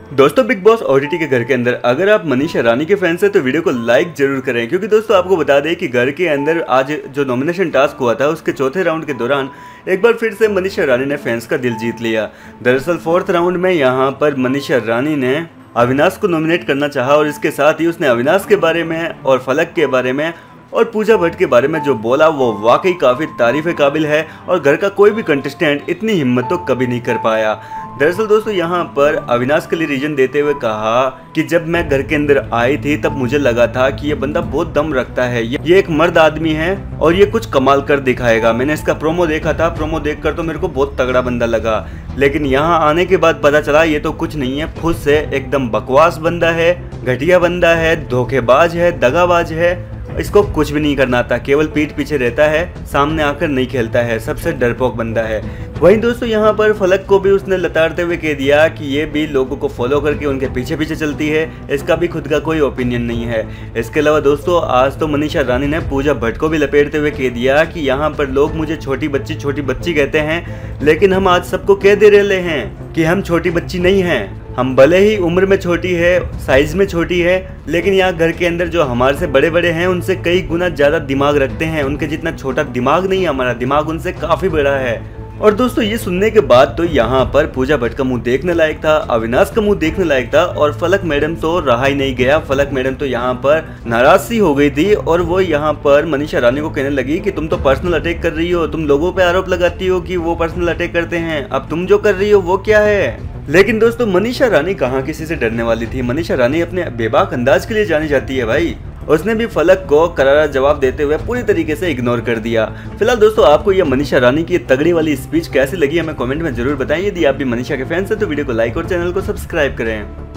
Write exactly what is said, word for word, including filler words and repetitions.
दोस्तों big boss OTT के घर के अंदर अगर आप मनीषा रानी के फैंस हैं तो वीडियो को लाइक जरूर करें, क्योंकि दोस्तों आपको बता दें कि घर के अंदर आज जो नॉमिनेशन टास्क हुआ था उसके चौथे राउंड के दौरान एक बार फिर से मनीषा रानी ने फैंस का दिल जीत लिया। दरअसल फोर्थ राउंड में यहाँ पर मनीषा रानी ने अविनाश को नॉमिनेट करना चाहा और इसके साथ ही उसने अविनाश के बारे में और फलक के बारे में और पूजा भट्ट के बारे में जो बोला वो वाकई काफ़ी तारीफ काबिल है और घर का कोई भी कंटेस्टेंट इतनी हिम्मत तो कभी नहीं कर पाया। दरअसल दोस्तों यहाँ पर अविनाश के लिए रीजन देते हुए कहा कि जब मैं घर के अंदर आई थी तब मुझे लगा था कि ये बंदा बहुत दम रखता है, ये एक मर्द आदमी है और ये कुछ कमाल कर दिखाएगा। मैंने इसका प्रोमो देखा था, प्रोमो देखकर तो मेरे को बहुत तगड़ा बंदा लगा, लेकिन यहाँ आने के बाद पता चला ये तो कुछ नहीं है, खुद से एकदम बकवास बंदा है, घटिया बंदा है, धोखेबाज है, दगाबाज है, इसको कुछ भी नहीं करना आता, केवल पीठ पीछे रहता है, सामने आकर नहीं खेलता है, सबसे डरपोक बंदा है। वहीं दोस्तों यहाँ पर फलक को भी उसने लताड़ते हुए कह दिया कि ये भी लोगों को फॉलो करके उनके पीछे पीछे चलती है, इसका भी खुद का कोई ओपिनियन नहीं है। इसके अलावा दोस्तों आज तो मनीषा रानी ने पूजा भट्ट को भी लपेटते हुए कह दिया कि यहाँ पर लोग मुझे छोटी बच्ची छोटी बच्ची कहते हैं, लेकिन हम आज सबको कह दे रहे हैं कि हम छोटी बच्ची नहीं हैं। हम भले ही उम्र में छोटी है, साइज में छोटी है, लेकिन यहाँ घर के अंदर जो हमारे से बड़े बड़े हैं उनसे कई गुना ज़्यादा दिमाग रखते हैं, उनके जितना छोटा दिमाग नहीं है, हमारा दिमाग उनसे काफ़ी बड़ा है। और दोस्तों ये सुनने के बाद तो यहाँ पर पूजा भट्ट का मुंह देखने लायक था, अविनाश का मुंह देखने लायक था और फलक मैडम तो रहा ही नहीं गया। फलक मैडम तो यहाँ पर नाराज सी हो गई थी और वो यहाँ पर मनीषा रानी को कहने लगी कि तुम तो पर्सनल अटैक कर रही हो, तुम लोगों पे आरोप लगाती हो कि वो पर्सनल अटैक करते हैं, अब तुम जो कर रही हो वो क्या है। लेकिन दोस्तों मनीषा रानी कहाँ किसी से डरने वाली थी, मनीषा रानी अपने बेबाक अंदाज के लिए जानी जाती है भाई। उसने भी फलक को करारा जवाब देते हुए पूरी तरीके से इग्नोर कर दिया। फिलहाल दोस्तों आपको यह मनीषा रानी की तगड़ी वाली स्पीच कैसी लगी हमें कमेंट में जरूर बताएं। यदि आप भी मनीषा के फैंस हैं तो वीडियो को लाइक और चैनल को सब्सक्राइब करें।